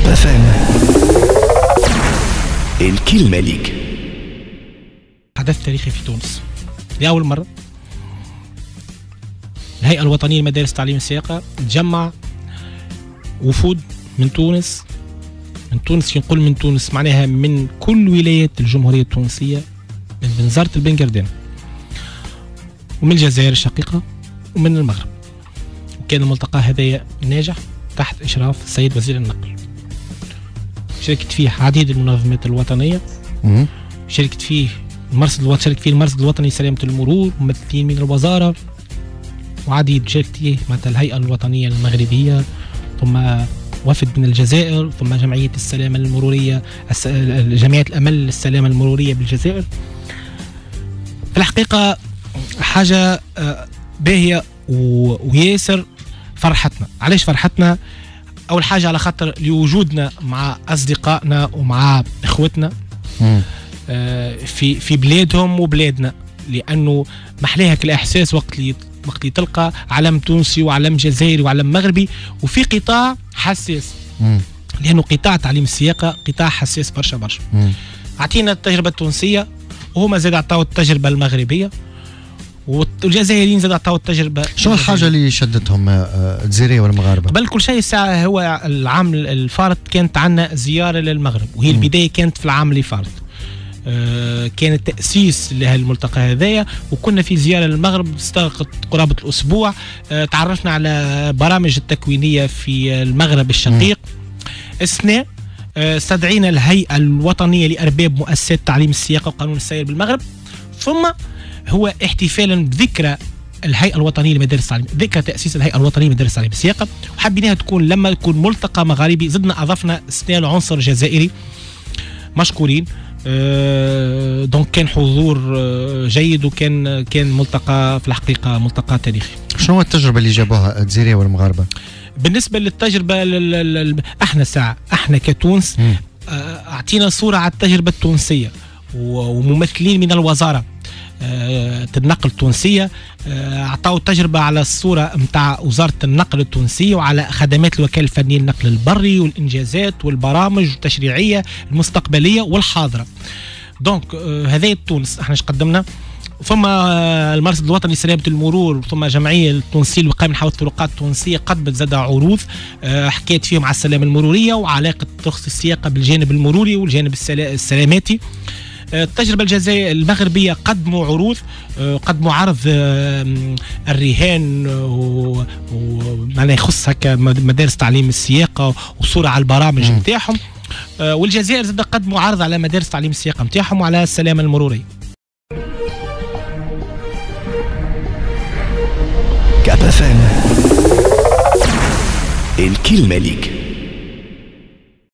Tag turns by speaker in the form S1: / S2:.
S1: كاب FM الكلمة ليك.
S2: حدث تاريخي في تونس لأول مرة الهيئة الوطنية لمدارس تعليم السياقة تجمع وفود من تونس. ينقل من تونس معناها من كل ولايات الجمهورية التونسية، من بنزرت البنجردين ومن الجزائر الشقيقة ومن المغرب. وكان الملتقى هذايا ناجح تحت إشراف السيد وزير النقل. شاركت فيه عديد المنظمات الوطنية، شارك فيه المرصد الوطني لسلامة المرور، ممثلين من الوزارة وعديد. شاركت فيه مثل الهيئة الوطنية المغربية، ثم وفد من الجزائر، ثم جمعية السلامة المرورية، جمعية الأمل للسلامة المرورية بالجزائر. في الحقيقة حاجة باهية وياسر فرحتنا. علاش فرحتنا؟ أول حاجة على خاطر لوجودنا مع أصدقائنا ومع إخوتنا في بلادهم وبلادنا، لأنه محلاها الإحساس وقت اللي تلقى علم تونسي وعلم جزائري وعلم مغربي وفي قطاع حساس، لأنه قطاع تعليم السياقة قطاع حساس برشا. أعطينا التجربة التونسية وهما زاد عطاو التجربة المغربية، والجزائريين زاد عطاو التجربة.
S3: شو الحاجة اللي شدتهم الجزائرية والمغاربة؟
S2: قبل كل شيء الساعة هو العام الفارط كانت عنا زيارة للمغرب، وهي البداية كانت في العام اللي فارط. كان التأسيس لهالملتقى هذايا، وكنا في زيارة للمغرب استغرقت قرابة الأسبوع. تعرفنا على برامج التكوينية في المغرب الشقيق. السنة استدعينا الهيئة الوطنية لأرباب مؤسسات تعليم السياقة وقانون السير بالمغرب، ثم هو احتفالا بذكرى الهيئة الوطنية لمدارس التعليم، ذكرى تأسيس الهيئة الوطنية لمدارس التعليم السياقة، وحبيناها تكون لما يكون ملتقى مغاربي زدنا أضفنا السنة العنصر جزائري. مشكورين. دونك كان حضور جيد، وكان ملتقى في الحقيقة ملتقى تاريخي.
S3: شنو هو التجربة اللي جابوها الجزائرية والمغاربة؟
S2: بالنسبة للتجربة احنا كتونس اعطينا صورة على التجربة التونسية، وممثلين من الوزارة النقل التونسية اعطاوا تجربة على الصورة متاع وزارة النقل التونسية وعلى خدمات الوكالة الفنية للنقل البري والإنجازات والبرامج التشريعية المستقبلية والحاضرة. دونك هذا تونس احنا ايش قدمنا. ثم المرصد الوطني لسلامة المرور، ثم جمعية التونسية للوقاية من حوادث الطرقات التونسية قدمت زاد عروض حكيت فيهم على السلامة المرورية وعلاقة رخص السياقة بالجانب المروري والجانب السلاماتي. التجربة الجزائرية المغربية قدموا عروض، قدموا عرض الرهان وما يخص هكا مدارس تعليم السياقة وصورة على البرامج نتاعهم. والجزائر زاد قدموا عرض على مدارس تعليم السياقة نتاعهم وعلى السلامة المرورية.
S1: كاب FM الكلمة ليك.